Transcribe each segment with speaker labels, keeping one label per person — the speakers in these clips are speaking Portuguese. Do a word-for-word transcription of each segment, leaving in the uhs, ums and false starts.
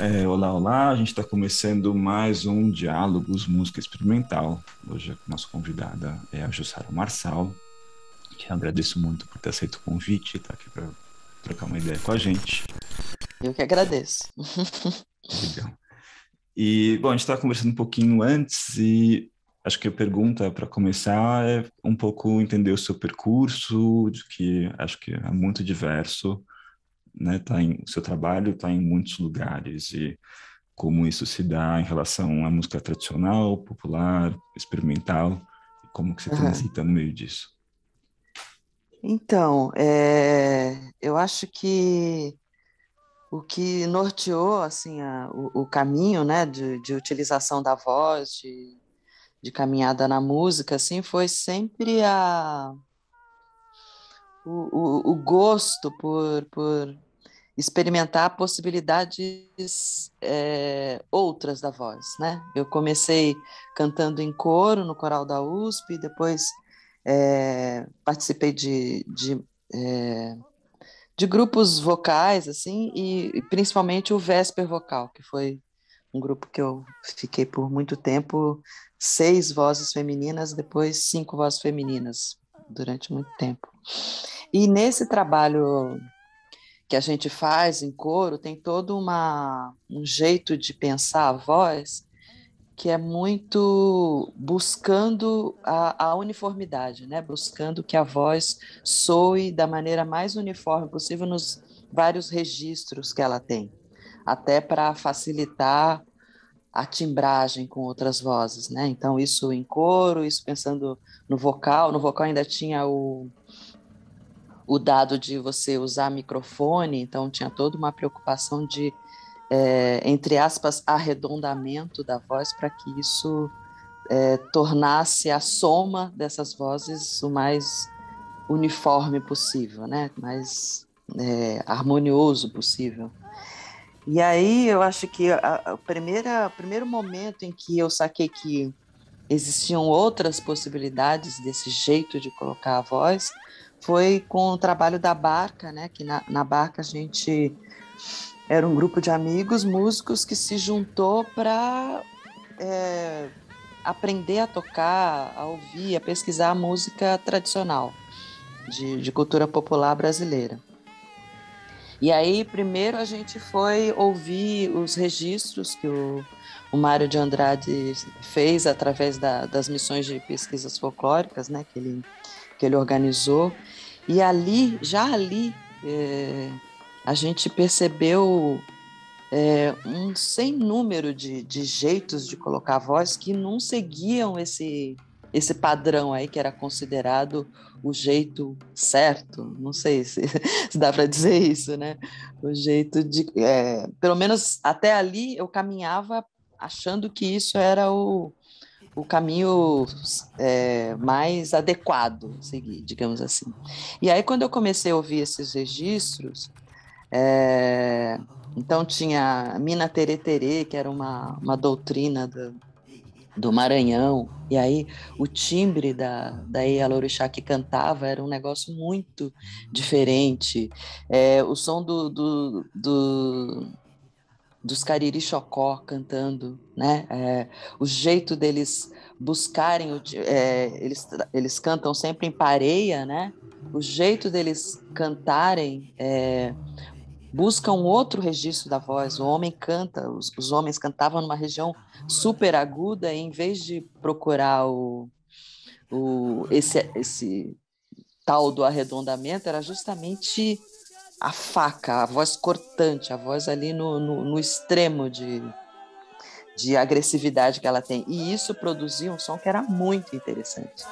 Speaker 1: É, olá, olá, a gente está começando mais um Diálogos Música Experimental. Hoje a nossa convidada é a Jussara Marçal, que eu agradeço muito por ter aceito o convite e estar aqui para trocar uma ideia com a gente.
Speaker 2: Eu que agradeço.
Speaker 1: Legal. E, bom, a gente estava conversando um pouquinho antes e acho que a pergunta para começar é um pouco entender o seu percurso, de que acho que é muito diverso, né? Tá em, o seu trabalho está em muitos lugares e como isso se dá em relação à música tradicional, popular, experimental, e como que você
Speaker 2: Uhum.
Speaker 1: transita no meio disso.
Speaker 2: Então, é, eu acho que o que norteou assim, a, o, o caminho, né, de, de utilização da voz, de, de caminhada na música, assim, foi sempre a, o, o, o gosto por, por experimentar possibilidades é, outras da voz, né? Eu comecei cantando em coro no coral da U S P, depois é, participei de, de, é, de grupos vocais, assim, e, e principalmente o Vesper Vocal, que foi um grupo que eu fiquei por muito tempo, seis vozes femininas, depois cinco vozes femininas, durante muito tempo. E nesse trabalho que a gente faz em coro, tem todo uma, um jeito de pensar a voz que é muito buscando a, a uniformidade, né? Buscando que a voz soe da maneira mais uniforme possível nos vários registros que ela tem, até para facilitar a timbragem com outras vozes, né? Então, isso em coro, isso pensando no vocal, no vocal ainda tinha o o dado de você usar microfone, então tinha toda uma preocupação de, é, entre aspas, arredondamento da voz para que isso é, tornasse a soma dessas vozes o mais uniforme possível, né? Mais é, harmonioso possível. E aí eu acho que a, a primeira, o primeiro momento em que eu saquei que existiam outras possibilidades desse jeito de colocar a voz foi com o trabalho da Barca, né? Que na, na Barca a gente era um grupo de amigos músicos que se juntou para é, aprender a tocar, a ouvir, a pesquisar a música tradicional de, de cultura popular brasileira. E aí, primeiro a gente foi ouvir os registros que o, o Mário de Andrade fez através da, das missões de pesquisas folclóricas, né, que ele, que ele organizou. E ali, já ali, é, a gente percebeu é, um sem número de, de jeitos de colocar a voz que não seguiam esse, esse padrão aí que era considerado o jeito certo, não sei se, se dá para dizer isso, né? O jeito de, é, pelo menos até ali eu caminhava achando que isso era o, o caminho é, mais adequado a seguir, digamos assim. E aí quando eu comecei a ouvir esses registros, é, então tinha Mina Tere Tere, que era uma, uma doutrina do, do Maranhão, e aí o timbre da, da Ialorixá que cantava era um negócio muito diferente. É, o som do, do, do, dos Cariri Chocó cantando, né? É, o jeito deles buscarem, o, é, eles, eles cantam sempre em pareia, né? O jeito deles cantarem é, busca um outro registro da voz. O homem canta, os, os homens cantavam numa região super aguda, e em vez de procurar o, o, esse, esse tal do arredondamento, era justamente a faca, a voz cortante, a voz ali no, no, no extremo de, de agressividade que ela tem. E isso produzia um som que era muito interessante.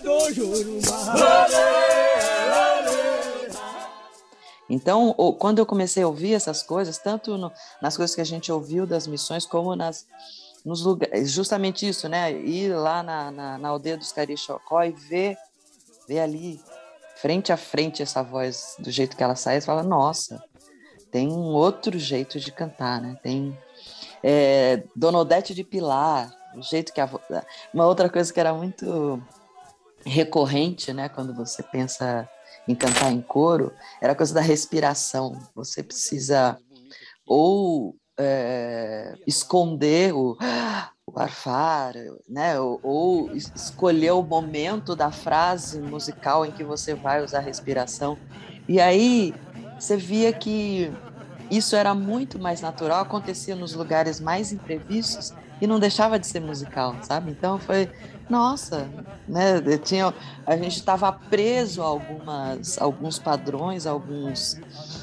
Speaker 2: Então, quando eu comecei a ouvir essas coisas, tanto no, nas coisas que a gente ouviu das missões, como nas, nos lugares, justamente isso, né? Ir lá na, na, na aldeia dos Carixocó e ver, ver ali, frente a frente, essa voz, do jeito que ela sai, você fala, nossa, tem um outro jeito de cantar, né? Tem é, Dona Odete de Pilar, o jeito que a... Uma outra coisa que era muito recorrente, né? Quando você pensa em cantar em coro, era a coisa da respiração. Você precisa ou é, esconder o, o arfar, né? Ou, ou escolher o momento da frase musical em que você vai usar a respiração. E aí você via que isso era muito mais natural, acontecia nos lugares mais imprevistos e não deixava de ser musical, sabe? Então foi, nossa, né? Tinha, a gente estava preso a algumas, alguns padrões, alguns,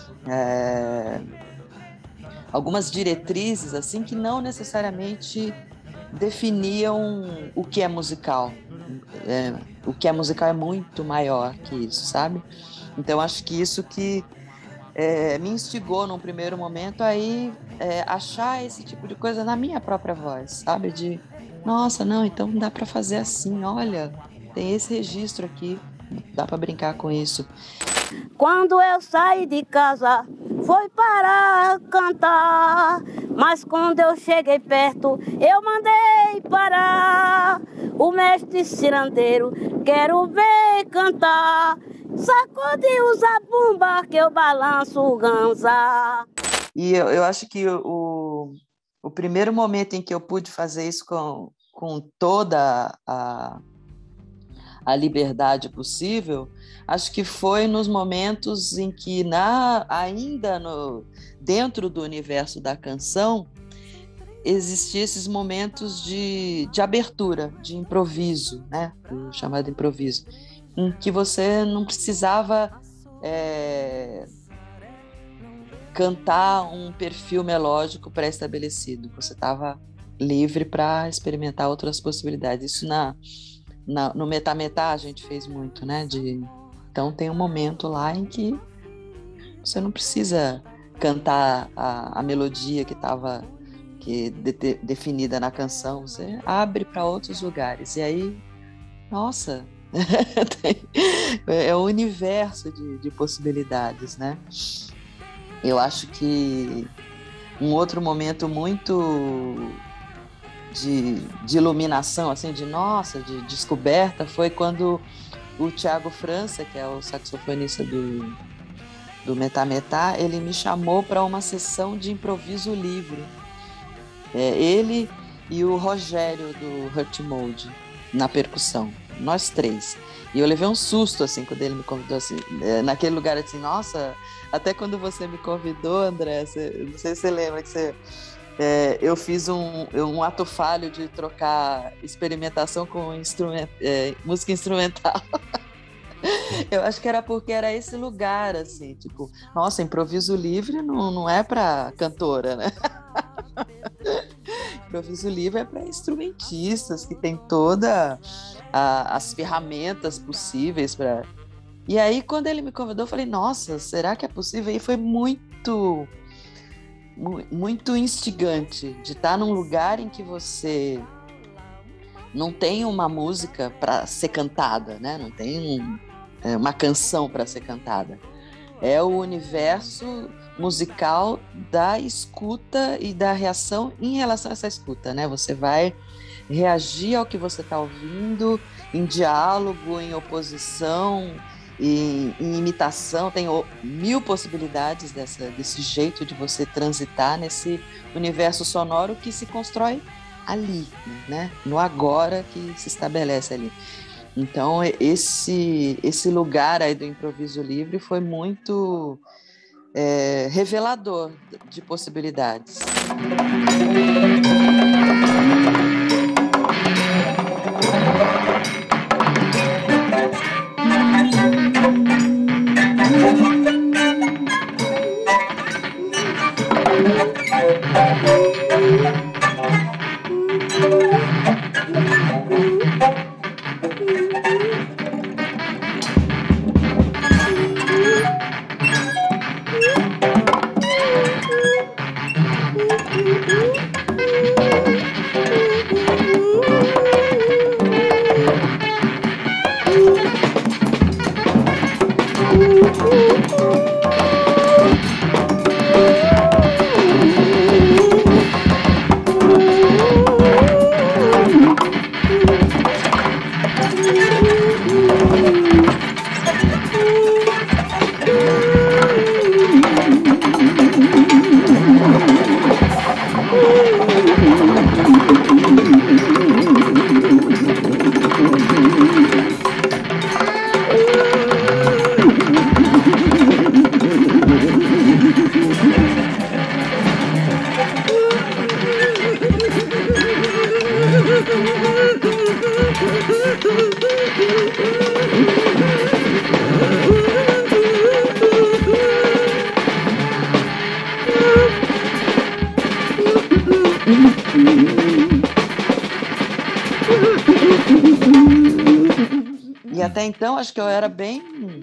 Speaker 2: é, algumas diretrizes assim que não necessariamente definiam o que é musical. É, o que é musical é muito maior que isso, sabe? Então acho que isso que É, me instigou num primeiro momento aí é, achar esse tipo de coisa na minha própria voz, sabe? De, nossa, não, então dá para fazer assim, olha, tem esse registro aqui, dá para brincar com isso.
Speaker 3: Quando eu saí de casa, foi para cantar, mas quando eu cheguei perto, eu mandei parar. O mestre cirandeiro, quero ver cantar, sacode os zabumba que eu balanço o ganza.
Speaker 2: E eu, eu acho que o, o primeiro momento em que eu pude fazer isso com, com toda a, a liberdade possível, acho que foi nos momentos em que, na, ainda no, dentro do universo da canção, existiam esses momentos de, de abertura, de improviso, né? O chamado improviso, em que você não precisava é, cantar um perfil melódico pré-estabelecido, você estava livre para experimentar outras possibilidades. Isso na, na, no Metametá a gente fez muito, né? De, então tem um momento lá em que você não precisa cantar a, a melodia que estava que de, de, definida na canção, você abre para outros lugares, e aí, nossa, é um universo de, de possibilidades, né? Eu acho que um outro momento muito de, de iluminação, assim, de nossa, de descoberta, foi quando o Thiago França, que é o saxofonista do, do Metametá, ele me chamou para uma sessão de improviso livre. É, ele e o Rogério do Hurt Mode na percussão, nós três. E eu levei um susto assim quando ele me convidou assim, naquele lugar assim, nossa, até quando você me convidou, André, você, não sei se você lembra que você, é, eu fiz um, um ato falho de trocar experimentação com instrument, é, música instrumental. Eu acho que era porque era esse lugar, assim, tipo, nossa, improviso livre não, não é para cantora, né? Improviso livre é para instrumentistas que tem toda a, as ferramentas possíveis para. E aí, quando ele me convidou, eu falei, nossa, será que é possível? E foi muito, muito instigante de estar num lugar em que você não tem uma música para ser cantada, né? Não tem um, é, uma canção para ser cantada. É o universo musical da escuta e da reação em relação a essa escuta, né? Você vai reagir ao que você está ouvindo em diálogo, em oposição, em, em imitação. Tem mil possibilidades dessa, desse jeito de você transitar nesse universo sonoro que se constrói ali, né? No agora que se estabelece ali. Então, esse, esse lugar aí do improviso livre foi muito é, revelador de possibilidades. E até então, acho que eu era bem,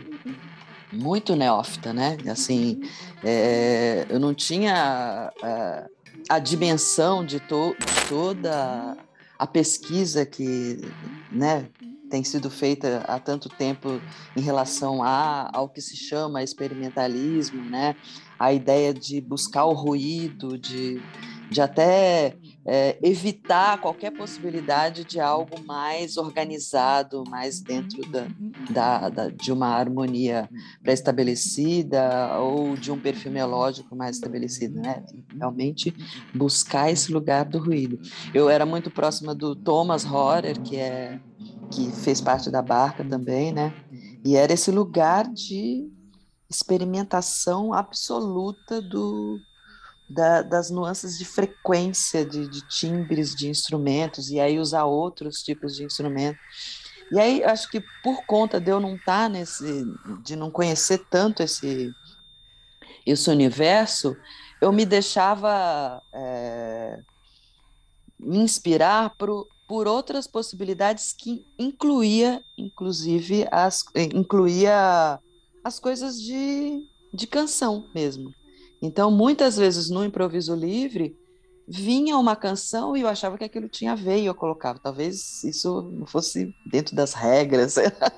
Speaker 2: muito neófita, né? Assim, é, eu não tinha a, a dimensão de, to, de toda a pesquisa que, né, tem sido feita há tanto tempo em relação a, ao que se chama experimentalismo, né? A ideia de buscar o ruído, de, de até é, evitar qualquer possibilidade de algo mais organizado, mais dentro da, da, da, de uma harmonia pré-estabelecida ou de um perfil melódico mais estabelecido, né? Realmente buscar esse lugar do ruído. Eu era muito próxima do Thomas Rohrer, que é que fez parte da Barca também, né? E era esse lugar de experimentação absoluta do, da, das nuances de frequência, de, de timbres de instrumentos, e aí usar outros tipos de instrumentos. E aí, acho que por conta de eu não estar nesse, de não conhecer tanto esse, esse universo, eu me deixava é, me inspirar por, por outras possibilidades que incluía, inclusive, as, incluía as coisas de, de canção mesmo. Então, muitas vezes no improviso livre, vinha uma canção e eu achava que aquilo tinha a ver e eu colocava. Talvez isso não fosse dentro das regras,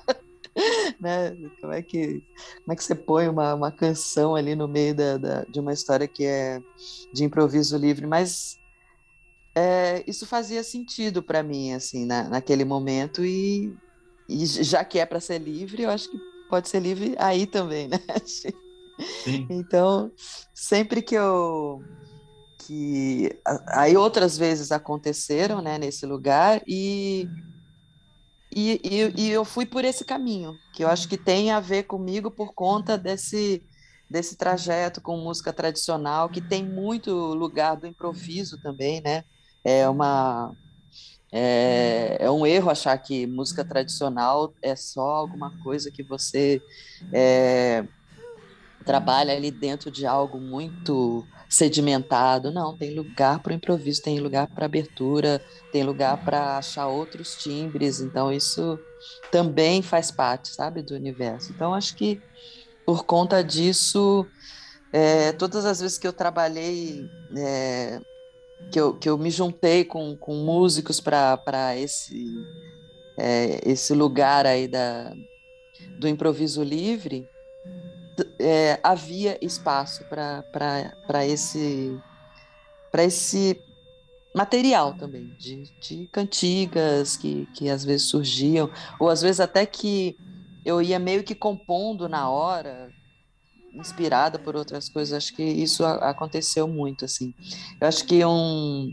Speaker 2: né? Como é que, como é que você põe uma, uma canção ali no meio da, da, de uma história que é de improviso livre? Mas é, isso fazia sentido para mim, assim, na, naquele momento, e, e já que é para ser livre, eu acho que pode ser livre aí também, né?
Speaker 1: Sim.
Speaker 2: Então, sempre que eu que aí outras vezes aconteceram, né, nesse lugar, e, e, e, e eu fui por esse caminho, que eu acho que tem a ver comigo por conta desse, desse trajeto com música tradicional, que tem muito lugar do improviso também, né? É uma é, é um erro achar que música tradicional é só alguma coisa que você é, trabalha ali dentro de algo muito sedimentado. Não, tem lugar para o improviso, tem lugar para abertura, tem lugar para achar outros timbres. Então, isso também faz parte, sabe, do universo. Então, acho que por conta disso, é, todas as vezes que eu trabalhei, é, que, eu, que eu me juntei com, com músicos para esse, é, esse lugar aí da, do improviso livre, É, havia espaço para esse, para esse material também, de, de cantigas que, que às vezes surgiam, ou às vezes até que eu ia meio que compondo na hora, inspirada por outras coisas. Acho que isso a, aconteceu muito, assim. Eu acho que um,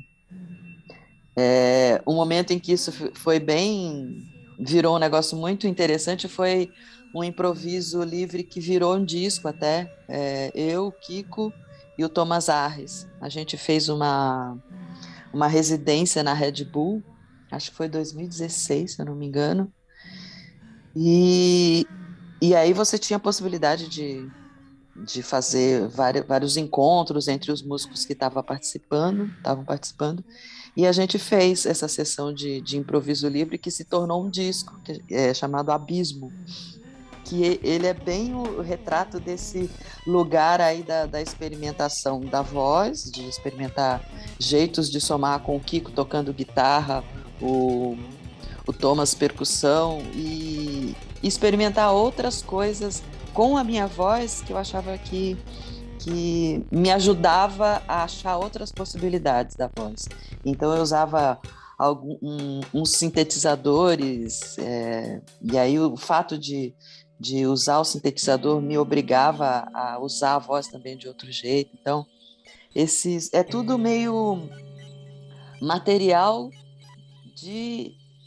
Speaker 2: é, um momento em que isso foi bem, virou um negócio muito interessante foi um improviso livre que virou um disco até. É, eu, Kiko e o Thomas Arres. A gente fez uma, uma residência na Red Bull, acho que foi dois mil e dezesseis, se eu não me engano. E, e aí você tinha a possibilidade de, de fazer vários, vários encontros entre os músicos que estavam participando, estavam participando. E a gente fez essa sessão de, de improviso livre que se tornou um disco, que é chamado Abismo, que ele é bem o retrato desse lugar aí da, da experimentação da voz, de experimentar jeitos de somar com o Kiko tocando guitarra, o, o Thomas percussão, e experimentar outras coisas com a minha voz que eu achava que que me ajudava a achar outras possibilidades da voz. Então eu usava algum, um, uns sintetizadores, é, e aí o fato de, de usar o sintetizador me obrigava a usar a voz também de outro jeito. Então, esses, é tudo meio material de,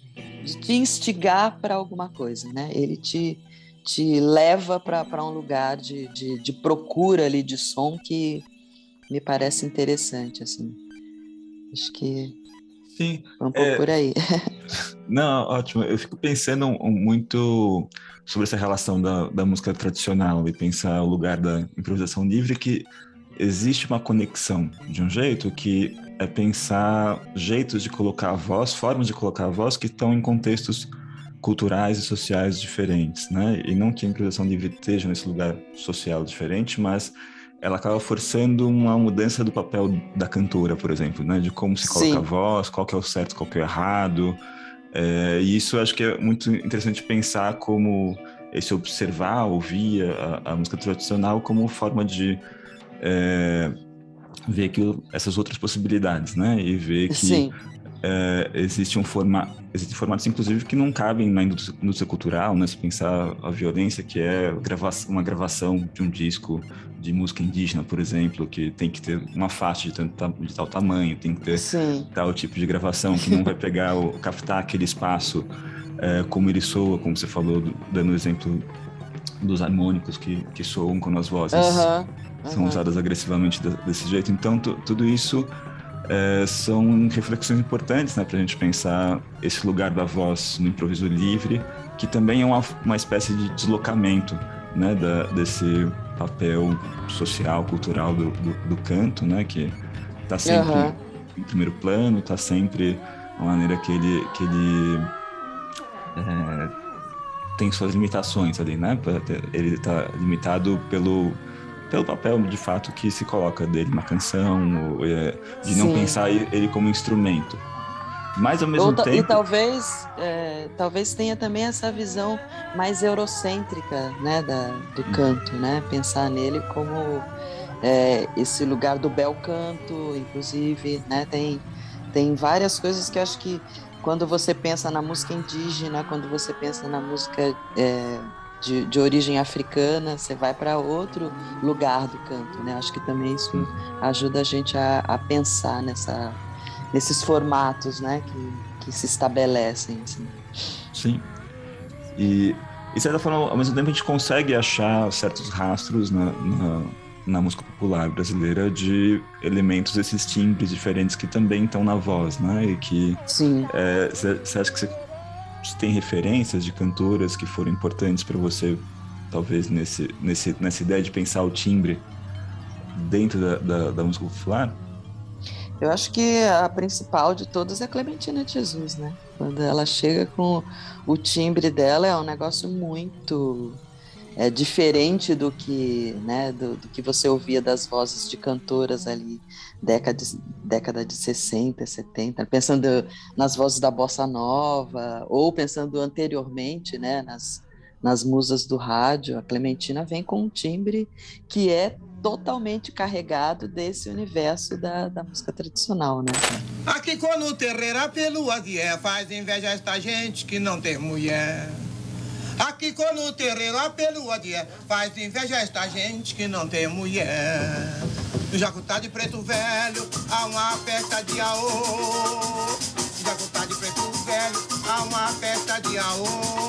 Speaker 2: de te instigar para alguma coisa, né? Ele te, te leva para um lugar de, de, de procura ali de som que me parece interessante, assim. Acho que
Speaker 1: Sim,
Speaker 2: foi um pouco
Speaker 1: é,
Speaker 2: por aí.
Speaker 1: não, ótimo. Eu fico pensando muito sobre essa relação da, da música tradicional e pensar o lugar da improvisação livre, que existe uma conexão de um jeito que é pensar jeitos de colocar a voz, formas de colocar a voz que estão em contextos culturais e sociais diferentes, né? E não que a improvisação livre esteja nesse lugar social diferente, mas ela acaba forçando uma mudança do papel da cantora, por exemplo, né? De como se coloca a
Speaker 2: Sim.
Speaker 1: voz, qual que é o certo, qual que é o errado. É, e isso eu acho que é muito interessante pensar como esse observar, ouvir a, a música tradicional como forma de é, ver que essas outras possibilidades, né? E ver que
Speaker 2: Sim.
Speaker 1: é, existe um forma, existem formatos, inclusive, que não cabem na indústria, indústria cultural, né? Se pensar a violência, que é grava uma gravação de um disco de música indígena, por exemplo, que tem que ter uma faixa de, tanto, de tal tamanho, tem que ter
Speaker 2: Sim.
Speaker 1: tal tipo de gravação, que não vai pegar, o, captar aquele espaço é, como ele soa, como você falou, dando o exemplo dos harmônicos que, que soam quando as vozes
Speaker 2: Aham,
Speaker 1: são
Speaker 2: aham.
Speaker 1: usadas agressivamente de, desse jeito. Então, tu, tudo isso é, são reflexões importantes, né, para a gente pensar esse lugar da voz no improviso livre, que também é uma, uma espécie de deslocamento, né, da, desse papel social, cultural do, do, do canto, né, que está sempre
Speaker 2: Aham.
Speaker 1: em primeiro plano, está sempre a maneira que ele, que ele é, tem suas limitações ali, né? Ele está limitado pelo, pelo papel, de fato, que se coloca dele na canção, ou, é, de não
Speaker 2: Sim.
Speaker 1: pensar ele como instrumento. Mas, ao
Speaker 2: Ou
Speaker 1: mesmo
Speaker 2: ta- e
Speaker 1: tempo...
Speaker 2: talvez, é, talvez tenha também essa visão mais eurocêntrica, né, da, do canto, né? Pensar nele como é, esse lugar do bel canto, inclusive, né? Tem, tem várias coisas que eu acho que quando você pensa na música indígena, quando você pensa na música é, de, de origem africana, você vai para outro lugar do canto, né? Acho que também isso ajuda a gente a, a pensar nessa, nesses formatos, né? Que, que se estabelecem, assim.
Speaker 1: Sim. E, e, de certa forma, ao mesmo tempo, a gente consegue achar certos rastros na, na, na música popular brasileira de elementos, esses timbres diferentes que também estão na voz, né? E que
Speaker 2: Sim.
Speaker 1: você é, acha que você tem referências de cantoras que foram importantes para você, talvez, nesse, nesse, nessa ideia de pensar o timbre dentro da, da, da música popular?
Speaker 2: Eu acho que a principal de todas é a Clementina de Jesus, né? Quando ela chega com o timbre dela, é um negócio muito é, diferente do que, né, do, do que você ouvia das vozes de cantoras ali, década de, década de sessenta, setenta, pensando nas vozes da Bossa Nova, ou pensando anteriormente, né, nas, nas musas do rádio. A Clementina vem com um timbre que é totalmente carregado desse universo da, da música tradicional, né?
Speaker 4: Aqui quando terreira pelo adié faz inveja esta gente que não tem mulher. Aqui quando terreira pelo adié faz inveja esta gente que não tem mulher. No Jacutá de Preto Velho há uma festa de aô. No Jacutá de Preto Velho há uma festa de aô.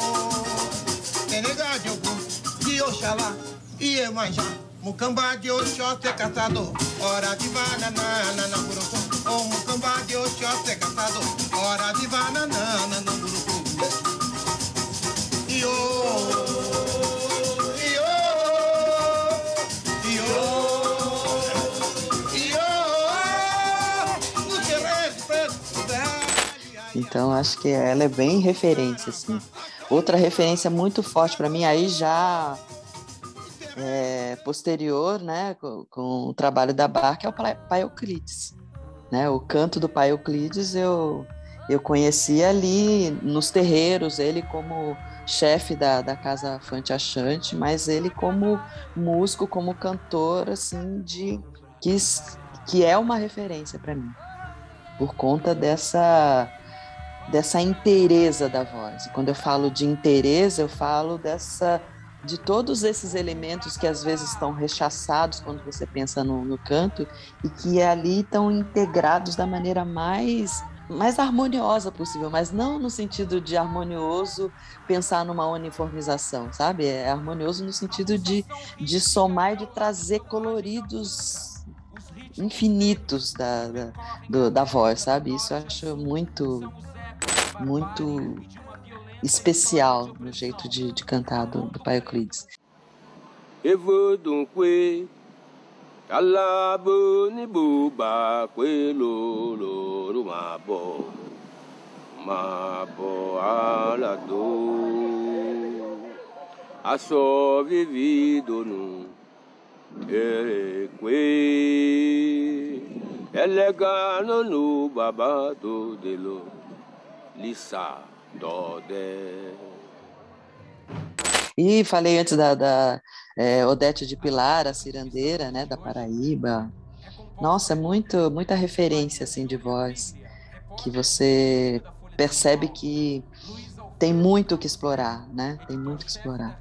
Speaker 4: Tem nega de Ogum, de Oxalá e Emanjá. Mucamba de Oxóssi é caçador, hora de banana na burucu. O mucamba de Oxóssi é caçador, hora de banana na burucu. Iô, iô, iô, iô, no terreiro de Preto Velho.
Speaker 2: Então, acho que ela é bem referência, assim. Outra referência muito forte para mim, aí já... É, posterior, né, com, com o trabalho da Barca, é o Pai Euclides, né? O canto do Pai Euclides eu, eu conheci ali nos terreiros, ele como chefe da, da Casa Fante Achante, mas ele como músico, como cantor, assim, de, que, que é uma referência para mim, por conta dessa, dessa inteireza da voz. E quando eu falo de inteireza, eu falo dessa... de todos esses elementos que às vezes estão rechaçados quando você pensa no, no canto e que ali estão integrados da maneira mais mais harmoniosa possível, mas não no sentido de harmonioso pensar numa uniformização, sabe? É harmonioso no sentido de, de somar e de trazer coloridos infinitos da, da, do, da voz, sabe? Isso eu acho muito, muito especial no jeito de, de cantar do, do Pai Euclides.
Speaker 5: Alabo ni buba kwelo lo mabo mabo alado aso vivido no ereque elegano no babado delo lisa dode.
Speaker 2: E falei antes da, da é, Odete de Pilar, a cirandeira, né, da Paraíba. Nossa, é muito, muita referência assim, de voz, que você percebe que tem muito o que explorar, né? Tem muito o que explorar.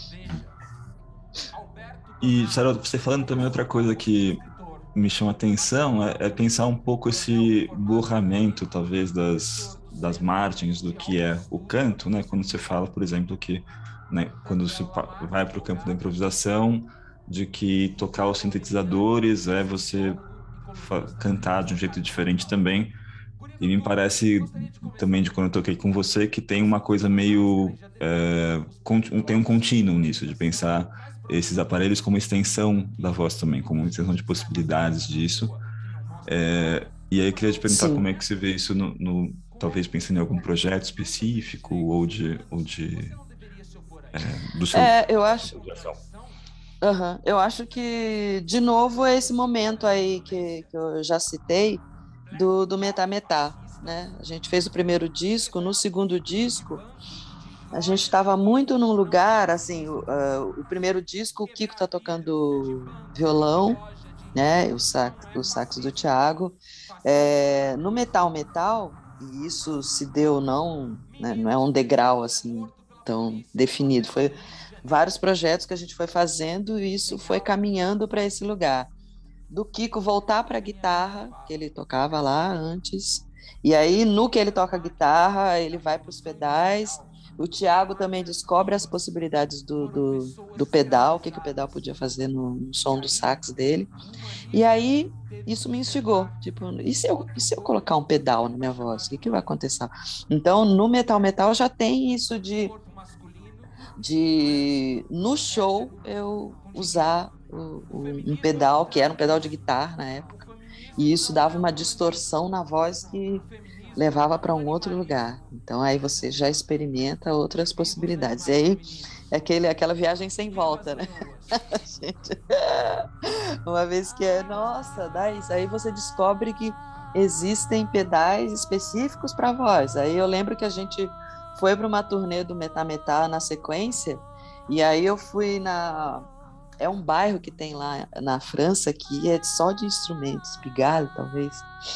Speaker 1: E, Sarah, você falando também outra coisa que me chama a atenção é, é pensar um pouco esse borramento, talvez, das, das margens do que é o canto, né? Quando você fala, por exemplo, que né, quando você vai para o campo da improvisação, de que tocar os sintetizadores é você cantar de um jeito diferente também. E me parece também, de quando eu toquei com você, que tem uma coisa meio... É, tem um contínuo nisso, de pensar esses aparelhos como extensão da voz também, como extensão de possibilidades disso. É, e aí eu queria te perguntar Sim. como é que você vê isso, no, no, talvez pensando em algum projeto específico ou de... Ou de É, do seu,
Speaker 2: é, eu acho, uhum, eu acho que, de novo, é esse momento aí que, que eu já citei do, do Metá Metá, né? A gente fez o primeiro disco, no segundo disco a gente estava muito num lugar, assim, o, uh, o primeiro disco o Kiko tá tocando violão, né? O sax, o sax do Thiago, é, no Metal Metal, e isso se deu não, né, não é um degrau assim tão definido, foi vários projetos que a gente foi fazendo e isso foi caminhando para esse lugar. Do Kiko voltar para a guitarra, que ele tocava lá antes, e aí no que ele toca a guitarra, ele vai para os pedais, o Thiago também descobre as possibilidades do, do, do pedal, o que, que o pedal podia fazer no, no som do sax dele, e aí isso me instigou, tipo, e se eu, e se eu colocar um pedal na minha voz, o que, que vai acontecer? Então, no Metal Metal já tem isso de de no show eu usar o, o, um pedal, que era um pedal de guitarra na época, e isso dava uma distorção na voz que levava para um outro lugar. Então aí você já experimenta outras possibilidades. E aí é aquele, aquela viagem sem volta, né? Gente, uma vez que é, nossa, dá isso. Aí você descobre que existem pedais específicos para voz. Aí eu lembro que a gente foi para uma turnê do Metá Metá na sequência, e aí eu fui na... É um bairro que tem lá na França que é só de instrumentos, Pigalle, talvez.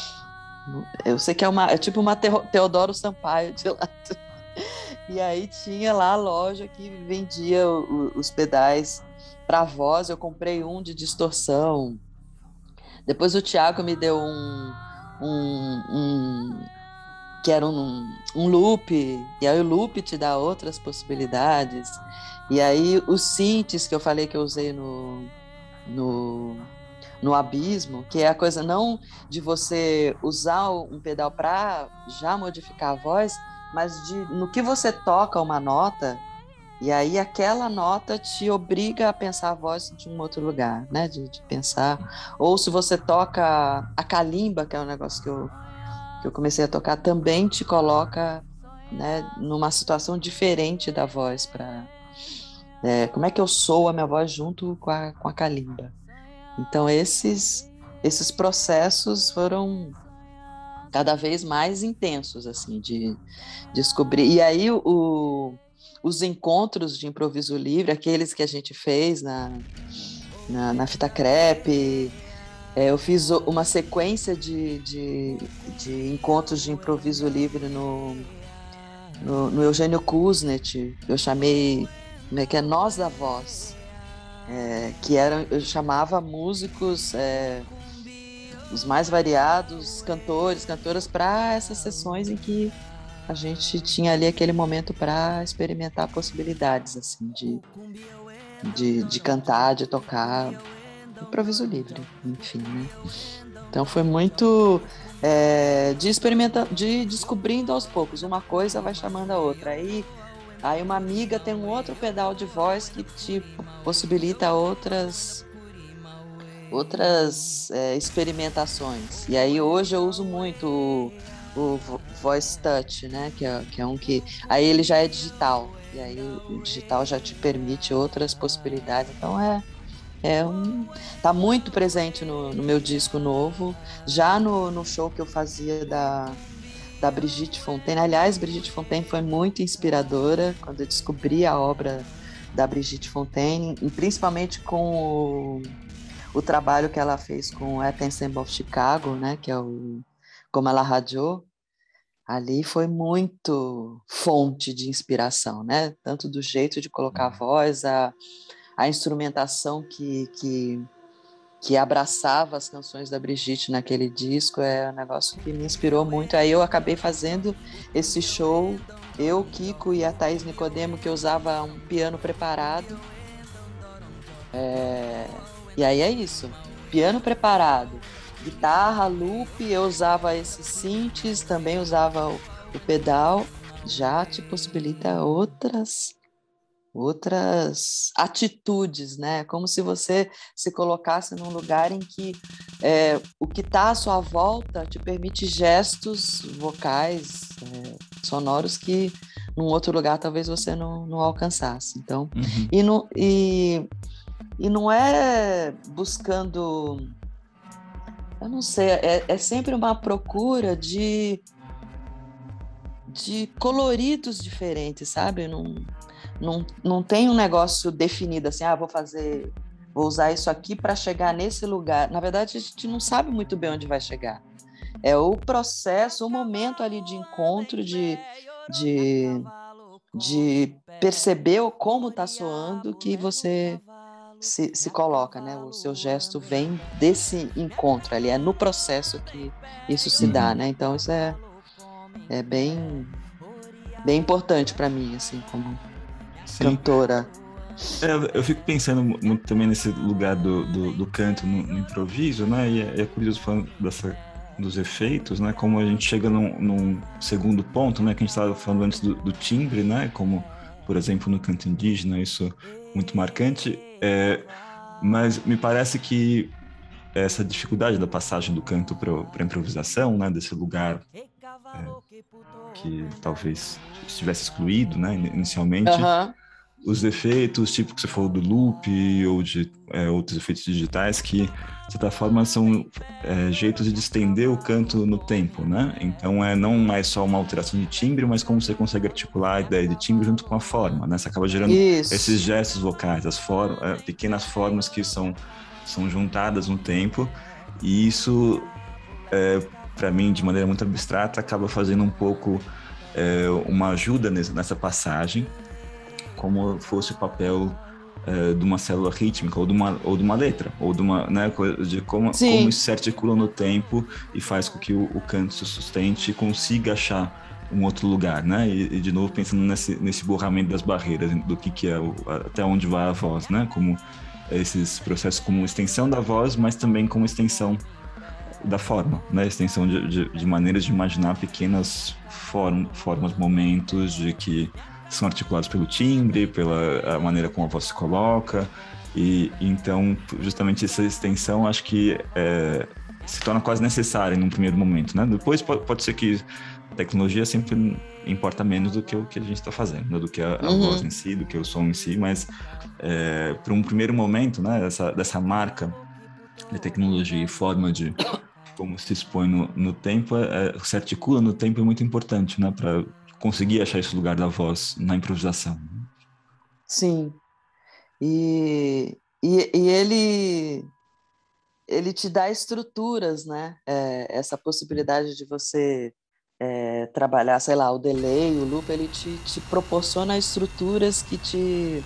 Speaker 2: Eu sei que é, uma, é tipo uma Teodoro Sampaio de lá. E aí tinha lá a loja que vendia o, os pedais para voz, eu comprei um de distorção. Depois o Thiago me deu um... um, um que era um, um loop, e aí o loop te dá outras possibilidades, e aí os synths que eu falei que eu usei no, no, no Abismo, que é a coisa não de você usar um pedal para já modificar a voz, mas de, no que você toca uma nota, e aí aquela nota te obriga a pensar a voz de um outro lugar, né? De, de pensar, ou se você toca a calimba, que é um negócio que eu que eu comecei a tocar, também te coloca, né, numa situação diferente da voz, para é, como é que eu sou a minha voz junto com a, com a calimba. Então esses, esses processos foram cada vez mais intensos, assim, de descobrir. E aí o, os encontros de improviso livre, aqueles que a gente fez na, na, na Fita Crepe, É, eu fiz uma sequência de, de, de encontros de improviso livre no, no, no Eugênio Kuznet. Eu chamei, como é que é, Nós da Voz, é, que era, eu chamava músicos, é, os mais variados cantores, cantoras, para essas sessões em que a gente tinha ali aquele momento para experimentar possibilidades assim de, de, de cantar, de tocar, improviso livre, enfim, né? Então foi muito é, de experimentar, de descobrindo aos poucos, uma coisa vai chamando a outra. Aí, aí uma amiga tem um outro pedal de voz que te possibilita outras outras é, experimentações. E aí hoje eu uso muito o, o Voice Touch, né? Que é, que é um que... Aí ele já é digital. E aí o digital já te permite outras possibilidades. Então é, é um... Tá muito presente no, no meu disco novo. Já no, no show que eu fazia da, da Brigitte Fontaine. Aliás, Brigitte Fontaine foi muito inspiradora quando eu descobri a obra da Brigitte Fontaine, e principalmente com o, o trabalho que ela fez com o Ensemble of Chicago, né? Que é o Como ela radiou. Ali foi muito fonte de inspiração, né? Tanto do jeito de colocar a voz, a, a instrumentação que, que, que abraçava as canções da Brigitte naquele disco, é um negócio que me inspirou muito. Aí eu acabei fazendo esse show, eu, Kiko e a Thaís Nicodemo, que usava um piano preparado. É... E aí é isso, piano preparado. Guitarra, loop, eu usava esses synths, também usava o, o pedal, já te possibilita outras, outras atitudes, né? Como se você se colocasse num lugar em que é, o que está à sua volta te permite gestos vocais, é, sonoros que num outro lugar talvez você não, não alcançasse. Então, uhum. e, no, e, e não é buscando... Eu não sei, é, é sempre uma procura de, de coloridos diferentes, sabe? Não, não, não tem um negócio definido assim, ah, vou fazer, vou usar isso aqui para chegar nesse lugar. Na verdade, a gente não sabe muito bem onde vai chegar. É o processo, o momento ali de encontro, de, de, de perceber como está soando que você... Se, se coloca, né? O seu gesto vem desse encontro ali, é no processo que isso se uhum. dá, né? Então isso é, é bem, bem importante para mim, assim, como Sim. cantora.
Speaker 1: É, eu fico pensando muito também nesse lugar do, do, do canto no, no improviso, né? E é, é curioso falando dessa, dos efeitos, né? Como a gente chega num, num segundo ponto, né? Que a gente estava falando antes do, do timbre, né? Como, por exemplo, no canto indígena, isso muito marcante. É, mas me parece que essa dificuldade da passagem do canto para a improvisação, né, desse lugar é, que talvez estivesse excluído, né, inicialmente, uhum. os efeitos, tipo que você falou do loop ou de é, outros efeitos digitais que, de certa forma, são é, jeitos de estender o canto no tempo, né? Então, é não mais só uma alteração de timbre, mas como você consegue articular a ideia de timbre junto com a forma, né? Você acaba gerando Isso. esses gestos vocais, as for- é, pequenas formas que são, são juntadas no tempo, e isso, é, para mim, de maneira muito abstrata, acaba fazendo um pouco é, uma ajuda nessa passagem, como fosse o papel uh, de uma célula rítmica ou de uma, ou de uma letra, ou de uma, né, de como, como isso se articula no tempo e faz com que o, o canto se sustente e consiga achar um outro lugar, né? E, e de novo pensando nesse, nesse borramento das barreiras, do que, que é, o, até onde vai a voz, né? Como esses processos como extensão da voz, mas também como extensão da forma, né? Extensão de, de, de maneiras de imaginar pequenas form, formas, momentos de que são articulados pelo timbre, pela maneira como a voz se coloca, e então justamente essa extensão acho que é, se torna quase necessária num primeiro momento, né? Depois pode, pode ser que a tecnologia sempre importa menos do que o que a gente está fazendo, né? Do que a, a uhum. voz em si, do que o som em si, mas é, para um primeiro momento, né, dessa, dessa marca de tecnologia e forma de como se expõe no, no tempo, é, se articula no tempo é muito importante, né, para conseguir achar esse lugar da voz na improvisação.
Speaker 2: Sim. E, e, e ele, ele te dá estruturas, né? É, essa possibilidade de você é, trabalhar, sei lá, o delay, o loop, ele te, te proporciona estruturas que te,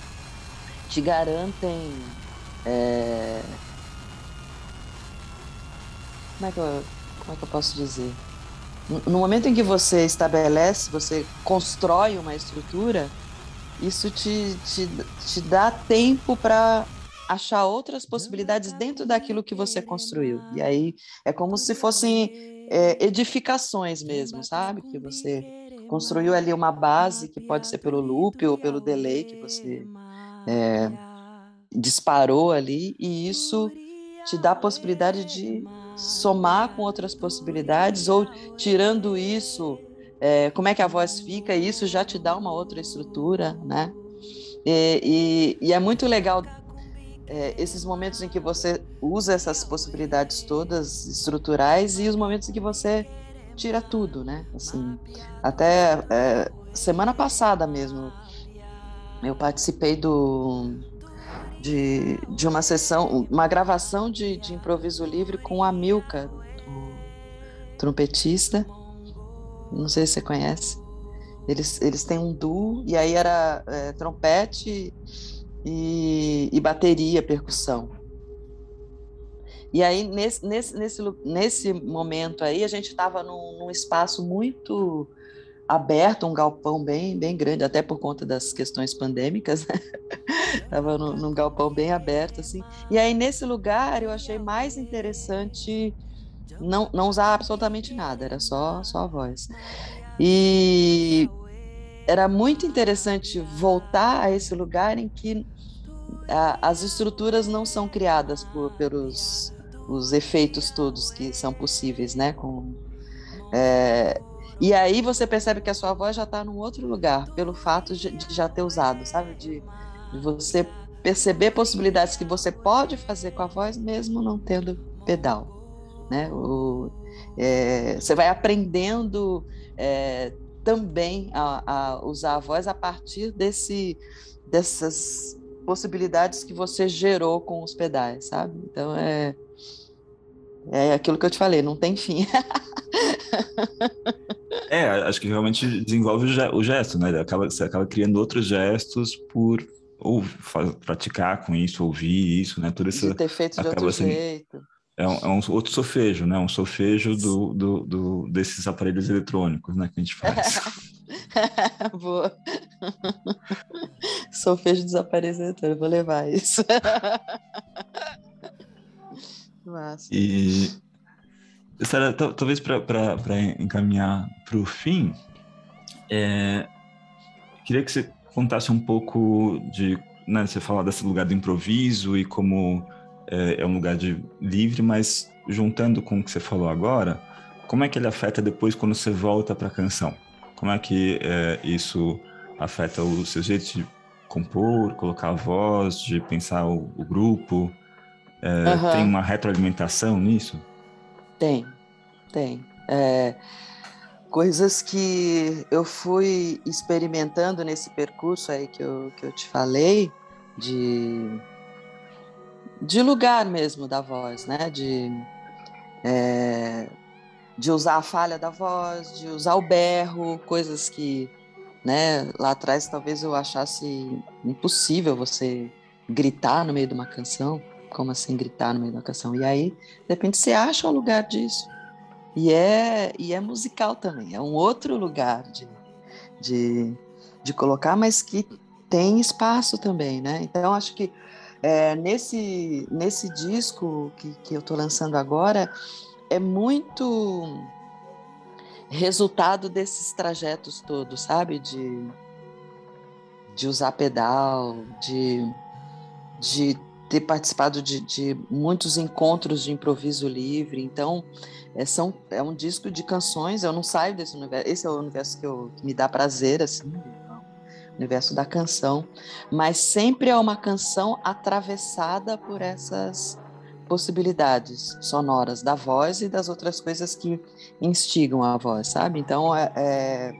Speaker 2: te garantem... É, como é que eu, como é que eu posso dizer? No momento em que você estabelece, você constrói uma estrutura, isso te, te, te dá tempo para achar outras possibilidades dentro daquilo que você construiu. E aí é como se fossem é, edificações mesmo, sabe? Que você construiu ali uma base, que pode ser pelo loop ou pelo delay que você é, disparou ali, e isso te dá a possibilidade de somar com outras possibilidades, ou tirando isso, é, como é que a voz fica, e isso já te dá uma outra estrutura, né? E, e, e é muito legal é, esses momentos em que você usa essas possibilidades todas estruturais e os momentos em que você tira tudo, né? Assim, até é, semana passada mesmo, eu participei do De, de uma sessão, uma gravação de, de improviso livre com o Amilcar, o trompetista, não sei se você conhece. Eles, eles têm um duo, e aí era é, trompete e, e bateria, percussão. E aí, nesse, nesse, nesse, nesse momento aí, a gente estava num, num espaço muito aberto, um galpão bem, bem grande, até por conta das questões pandêmicas, né? Estava num, num galpão bem aberto, assim. E aí, nesse lugar, eu achei mais interessante não, não usar absolutamente nada, era só, só a voz. E era muito interessante voltar a esse lugar em que a, as estruturas não são criadas por, pelos os efeitos todos que são possíveis, né? Com, é, e aí você percebe que a sua voz já está num outro lugar, pelo fato de, de já ter usado, sabe? De, de você perceber possibilidades que você pode fazer com a voz mesmo não tendo pedal, né? O, é, você vai aprendendo é, também a, a usar a voz a partir desse, dessas possibilidades que você gerou com os pedais, sabe? Então é, é aquilo que eu te falei, não tem fim.
Speaker 1: É, acho que realmente desenvolve o gesto, né? Acaba, você acaba criando outros gestos por ou faz, praticar com isso, ouvir isso, né? Tudo isso
Speaker 2: de ter feito de outro
Speaker 1: sendo,
Speaker 2: jeito.
Speaker 1: É um, é um outro solfejo, né? Um solfejo do, do, do, desses aparelhos eletrônicos, né? Que a gente faz.
Speaker 2: Boa. Solfejo dos aparelhos eletrônicos, vou levar isso. Massa.
Speaker 1: E, Sara, talvez para encaminhar para o fim, é, queria que você contasse um pouco de, né, você falar desse lugar do improviso e como é, é um lugar de livre, mas juntando com o que você falou agora, como é que ele afeta depois quando você volta para a canção? Como é que é, isso afeta o seu jeito de compor, colocar a voz, de pensar o, o grupo? É,
Speaker 2: Uhum.
Speaker 1: Tem uma retroalimentação nisso?
Speaker 2: Tem, tem. É, coisas que eu fui experimentando nesse percurso aí que eu, que eu te falei, de, de lugar mesmo da voz, né? De, é, de usar a falha da voz, de usar o berro, coisas que, né, lá atrás talvez eu achasse impossível você gritar no meio de uma canção. Como assim gritar no meio de uma canção? E aí, de repente, você acha um lugar disso. E é, e é musical também, é um outro lugar de, de, de colocar, mas que tem espaço também, né? Então, acho que é, nesse, nesse disco que, que eu estou lançando agora, é muito resultado desses trajetos todos, sabe? De, de usar pedal, de, de ter participado de, de muitos encontros de improviso livre. Então, é, são, é um disco de canções, eu não saio desse universo, esse é o universo que, eu, que me dá prazer, assim, o universo da canção, mas sempre é uma canção atravessada por essas possibilidades sonoras da voz e das outras coisas que instigam a voz, sabe? Então, é, é,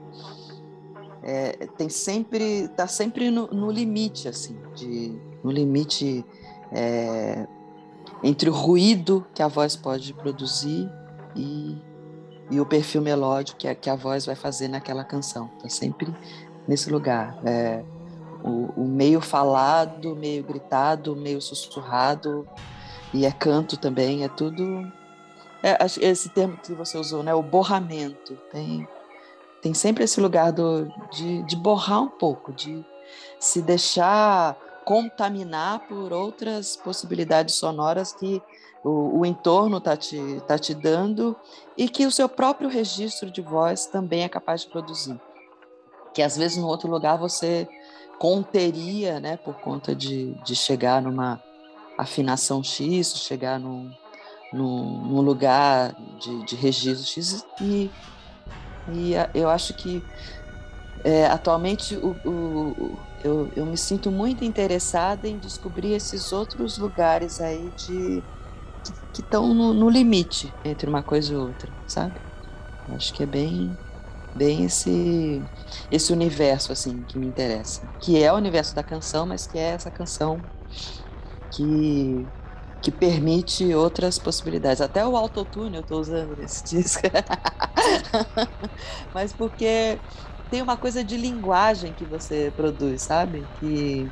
Speaker 2: é, tem sempre, tá sempre no, no limite, assim, de, no limite é, entre o ruído que a voz pode produzir e, e o perfil melódico que a, que a voz vai fazer naquela canção. Está sempre nesse lugar. É, o, o meio falado, meio gritado, meio sussurrado, e é canto também, é tudo, É, esse termo que você usou, né? O borramento. Tem, tem sempre esse lugar do, de, de borrar um pouco, de se deixar contaminar por outras possibilidades sonoras que o, o entorno está te, tá te dando e que o seu próprio registro de voz também é capaz de produzir. Que às vezes no outro lugar você conteria, né, por conta de, de chegar numa afinação X, chegar num, num, num lugar de, de registro X, e, e eu acho que é, atualmente o, o, eu, eu me sinto muito interessada em descobrir esses outros lugares aí de, que estão no, no limite entre uma coisa e outra, sabe? Eu acho que é bem... bem esse, esse universo assim que me interessa, que é o universo da canção, mas que é essa canção que, que permite outras possibilidades. Até o autotune eu estou usando nesse disco, mas porque tem uma coisa de linguagem que você produz, sabe? Que,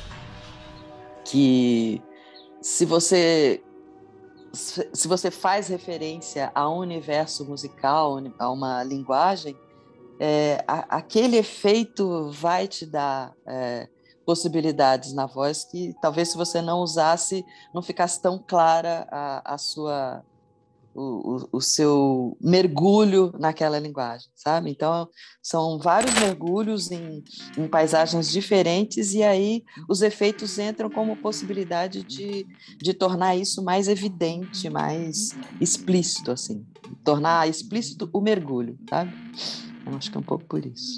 Speaker 2: que se você se você faz referência a um universo musical, a uma linguagem, É, a, aquele efeito vai te dar é, possibilidades na voz que talvez se você não usasse, não ficasse tão clara a, a sua, o, o, o seu mergulho naquela linguagem, sabe? Então, são vários mergulhos em, em paisagens diferentes e aí os efeitos entram como possibilidade de, de tornar isso mais evidente, mais explícito, assim. Tornar explícito o mergulho, sabe? Eu acho que é um pouco por isso.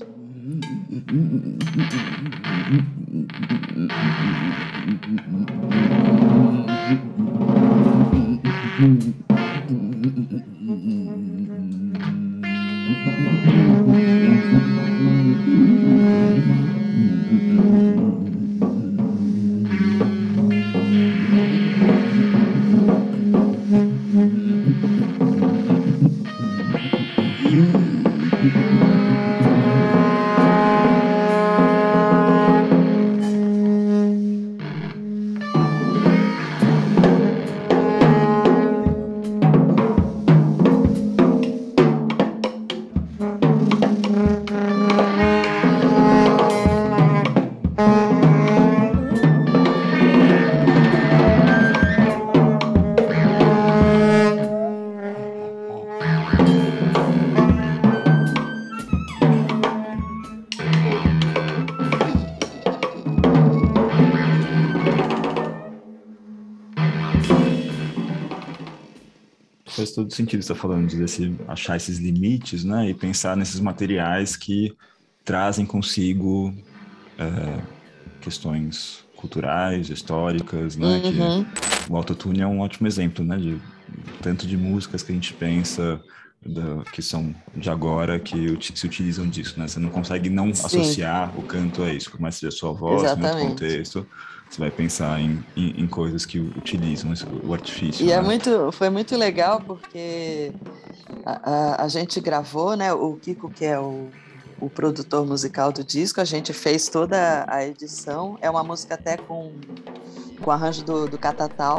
Speaker 1: Faz todo sentido você estar falando de desse, achar esses limites, né? E pensar nesses materiais que trazem consigo é, questões culturais, históricas, né?
Speaker 2: Uhum.
Speaker 1: Que o autotune é um ótimo exemplo, né? De tanto de músicas que a gente pensa da, que são de agora que se utilizam disso, né? Você não consegue não
Speaker 2: Sim.
Speaker 1: associar o canto a isso, por mais que seja a sua voz, no outro
Speaker 2: Exatamente.
Speaker 1: contexto. Você vai pensar em, em, em coisas que utilizam esse, o artifício.
Speaker 2: E
Speaker 1: né?
Speaker 2: é muito, foi muito legal porque a, a, a gente gravou, né? O Kiko, que é o, o produtor musical do disco, a gente fez toda a edição. É uma música até com, com arranjo do, do Catatal.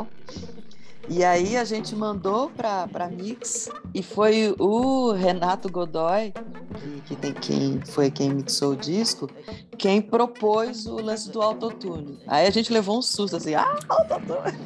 Speaker 2: E aí a gente mandou para mix e foi o Renato Godoy, que, que tem quem foi quem mixou o disco, quem propôs o lance do autotune. Aí a gente levou um susto assim, ah, autotune!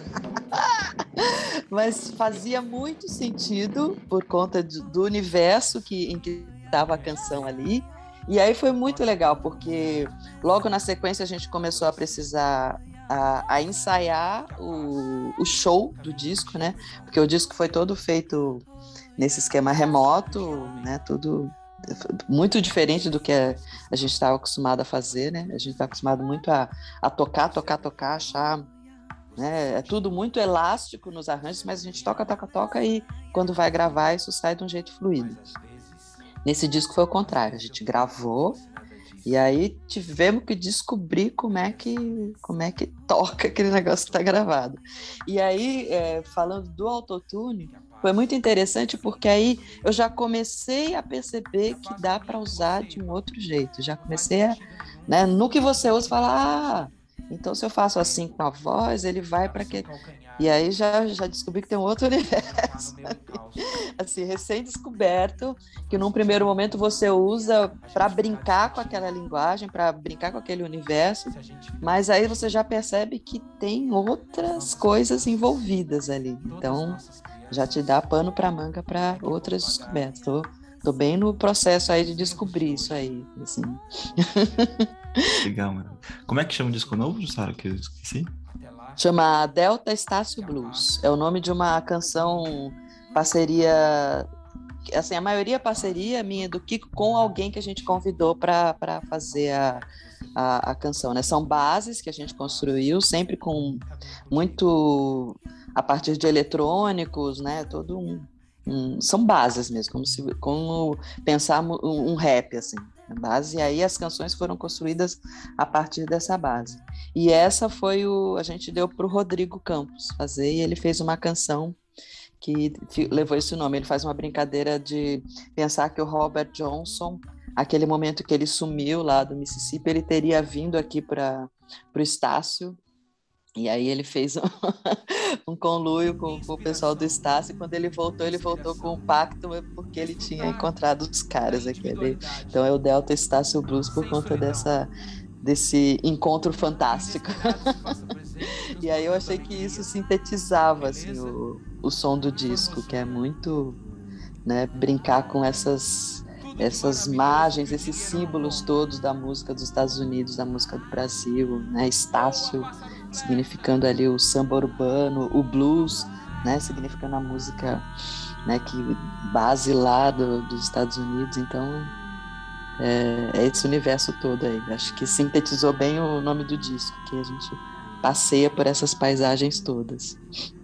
Speaker 2: Mas fazia muito sentido por conta de, do universo que, em que estava a canção ali. E aí foi muito legal, porque logo na sequência a gente começou a precisar A, a ensaiar o, o show do disco, né? Porque o disco foi todo feito nesse esquema remoto, né? Tudo muito diferente do que a, a gente estava acostumado a fazer, né? A gente está acostumado muito a, a tocar, tocar, tocar, achar, né? É tudo muito elástico nos arranjos, mas a gente toca, toca, toca e quando vai gravar isso sai de um jeito fluido. Nesse disco foi o contrário, a gente gravou e aí tivemos que descobrir como é que, como é que toca aquele negócio que está gravado. E aí, é, falando do autotune, foi muito interessante porque aí eu já comecei a perceber que dá para usar de um outro jeito. Já comecei a, né, no que você usa, falar, ah, Então, se eu faço assim com a voz, ele vai para que... E aí já, já descobri que tem um outro universo, assim, recém-descoberto, que num primeiro momento você usa para brincar com aquela linguagem, para brincar com aquele universo, mas aí você já percebe que tem outras coisas envolvidas ali. Então, já te dá pano para manga para outras descobertas. Tô, tô bem no processo aí de descobrir isso aí, assim.
Speaker 1: Legal, mano. Como é que chama o disco novo, Sara, que eu esqueci?
Speaker 2: Chama Delta Estácio Blues. É o nome de uma canção, parceria, assim, a maioria é parceria minha do Kiko com alguém que a gente convidou para fazer a, a, a canção, né? São bases que a gente construiu, sempre com muito, a partir de eletrônicos, né? Todo um, um são bases mesmo, como se como pensar um, um rap, assim. Base, e aí as canções foram construídas a partir dessa base. E essa foi o... a gente deu para o Rodrigo Campos fazer, e ele fez uma canção que levou esse nome. Ele faz uma brincadeira de pensar que o Robert Johnson, aquele momento que ele sumiu lá do Mississippi, ele teria vindo aqui para o Estácio, e aí ele fez um, um conluio com, com o pessoal do Estácio, e quando ele voltou, ele voltou com um pacto, porque ele tinha encontrado os caras aqui. Ele, então é o Delta Estácio Blues por conta dessa, desse encontro fantástico. E aí eu achei que isso sintetizava assim, o, o som do disco, que é muito, né, brincar com essas, essas margens, esses símbolos todos da música dos Estados Unidos, da música do Brasil, né, Estácio significando ali o samba urbano, o blues, né, significando a música, né, que base lá do, dos Estados Unidos. Então é, é esse universo todo aí. Acho que sintetizou bem o nome do disco, que a gente passeia por essas paisagens todas.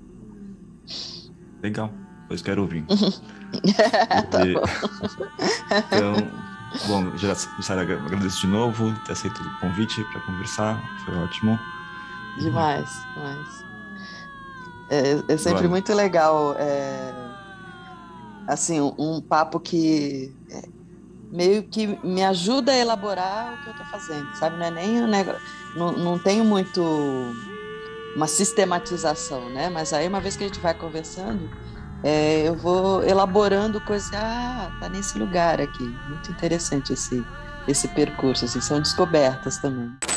Speaker 1: Legal, pois quero ouvir.
Speaker 2: Tá
Speaker 1: e...
Speaker 2: bom.
Speaker 1: Então, bom, já, Sara, agradeço de novo ter aceito o convite para conversar, foi ótimo.
Speaker 2: Demais, demais. É, é sempre
Speaker 1: Agora.
Speaker 2: Muito legal, é, assim, um, um papo que é, meio que me ajuda a elaborar o que eu estou fazendo, sabe? Não é nem um negócio, não, não tenho muito uma sistematização, né? Mas aí uma vez que a gente vai conversando, é, eu vou elaborando coisas, ah, tá nesse lugar aqui. Muito interessante esse, esse percurso, assim, são descobertas também.